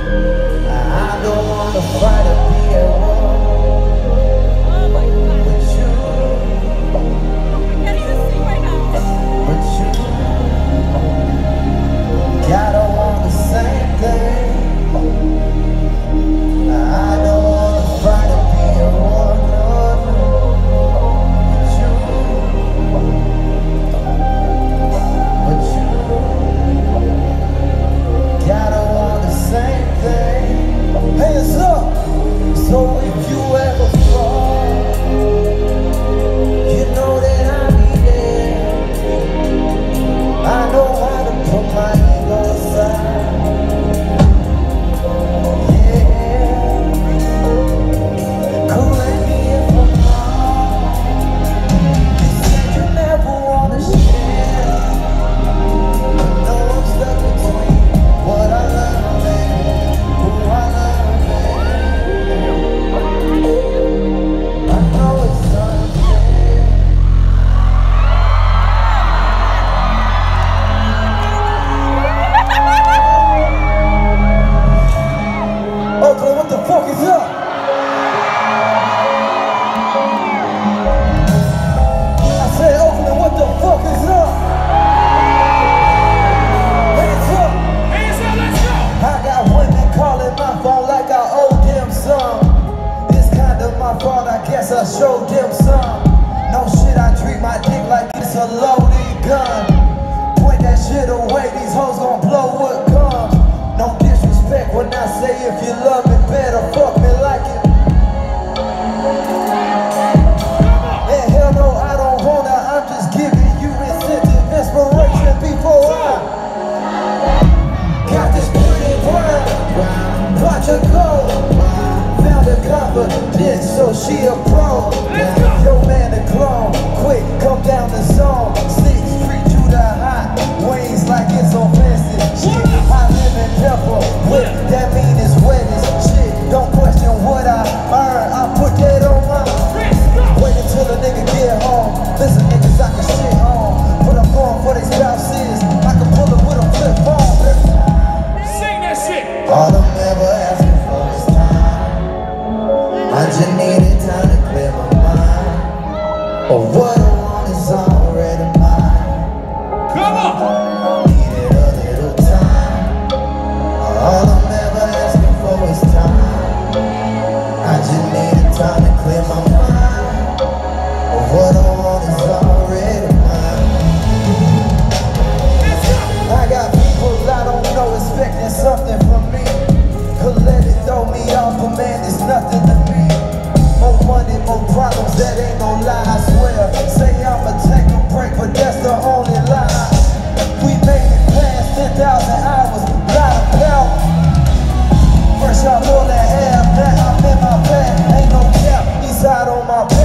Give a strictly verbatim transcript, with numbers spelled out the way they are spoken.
I don't wanna fight or be at war with you, but you gotta want the same thing. I don't wanna fight or be at war, no, no, with you, but you gotta want the same thing. Hands up! So if you ever fall, you know that I'll be there. I know how to put my ego aside. Yeah, correct me if I'm wrong. You said you never wanna share, but no, I'm stuck between what I love and who I love. I know it's unfair. Oakland, what the fuck is up? I said, Oakland, what the fuck is up? Hands up. Hands up, let's go! I got women calling my phone like I owe them some. It's kinda my fault, I guess I showed them some. No shit, I treat my dick like it's a loaded gun. Point that shit away, these hoes gon' blow what comes. No disrespect when I say if you love me better, fuck me like it. And hell no, I don't wanna, I'm just giving you incentive, inspiration before I got this pretty brown, watch her go. Found a confidence, so she a pro. Yo man, a clone, quick, come down the zone. Six street to the hot wings like it's on fancy shit. I live in Pepper, whip, that mean it's wet as shit. Don't question what I earn, I put that on my. Wait until a nigga get home. Listen, niggas, I can shit home. But I'm going for they spouses. I can pull it with a flip phone. Sing that shit! All I'm ever asking for is time. I just needed time to clear my mind. But what I want is already mine. Come on! Needed a little time. All I'm ever asking for is time. I just needed time to clear my mind. But what I want is already mine. I got people I don't know expecting something from me. Could let it throw me off, but man, it's nothing to me. More money, more problems, that ain't no lie, I swear. Say I'ma take a break, but that's the only lie. We made it past ten thousand hours, lot of power. Fresh out all that air, now I'm in my bag. Ain't no cap, east side on my back.